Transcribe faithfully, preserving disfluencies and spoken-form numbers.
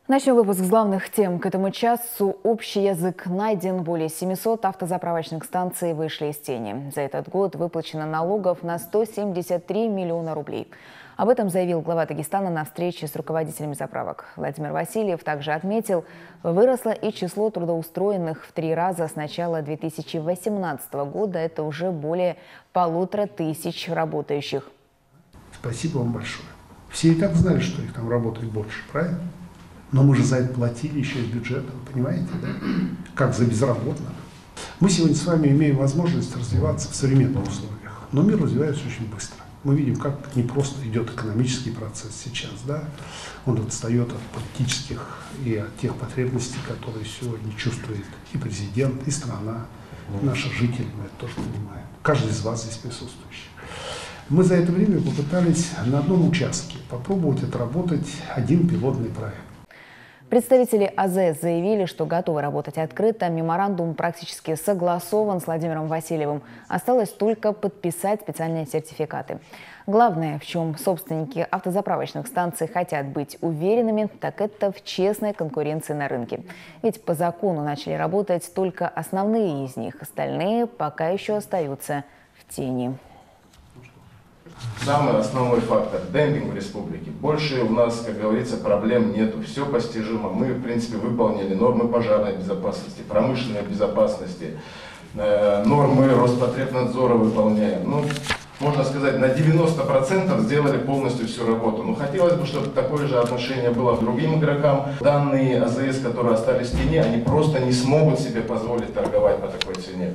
Начнем выпуск с главных тем. К этому часу общий язык найден. Более семисот автозаправочных станций вышли из тени. За этот год выплачено налогов на сто семьдесят три миллиона рублей. Об этом заявил глава Дагестана на встрече с руководителями заправок. Владимир Васильев также отметил, выросло и число трудоустроенных в три раза с начала две тысячи восемнадцатого года. Это уже более полутора тысяч работающих. Спасибо вам большое. Все и так знали, что их там работает больше, правильно? Но мы же за это платили еще из бюджета, вы понимаете, да? Как за безработных. Мы сегодня с вами имеем возможность развиваться в современных условиях, но мир развивается очень быстро. Мы видим, как не просто идет экономический процесс сейчас, да? Он отстает от политических и от тех потребностей, которые сегодня чувствует и президент, и страна, и наши жители, мы это тоже понимаем. Каждый из вас здесь присутствующий. Мы за это время попытались на одном участке попробовать отработать один пилотный проект. Представители АЗС заявили, что готовы работать открыто. Меморандум практически согласован с Владимиром Васильевым. Осталось только подписать специальные сертификаты. Главное, в чем собственники автозаправочных станций хотят быть уверенными, так это в честной конкуренции на рынке. Ведь по закону начали работать только основные из них. Остальные пока еще остаются в тени. Самый основной фактор – демпинг в республике. Больше у нас, как говорится, проблем нету. Все постижимо. Мы, в принципе, выполнили нормы пожарной безопасности, промышленной безопасности, э, нормы Роспотребнадзора выполняем. Ну, можно сказать, на девяносто процентов сделали полностью всю работу. Но хотелось бы, чтобы такое же отношение было к другим игрокам. Данные АЗС, которые остались в тени, они просто не смогут себе позволить торговать по такой цене.